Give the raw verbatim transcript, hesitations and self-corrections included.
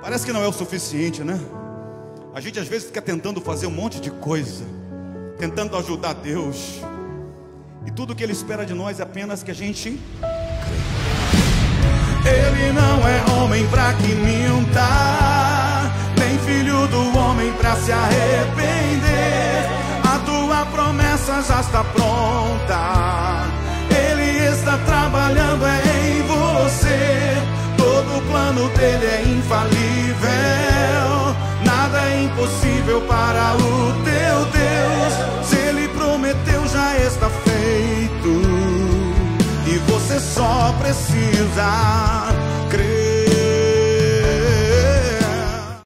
Parece que não é o suficiente, né? A gente às vezes fica tentando fazer um monte de coisa, tentando ajudar Deus, e tudo que Ele espera de nós é apenas que a gente creia. Ele não é homem pra que minta, nem filho do homem pra se arrepender. A tua promessa já está pronta, Ele está trabalhando em você. Todo o plano dele é infalível, nada é impossível para o teu Deus. Se Ele prometeu, já está feito, e você só precisa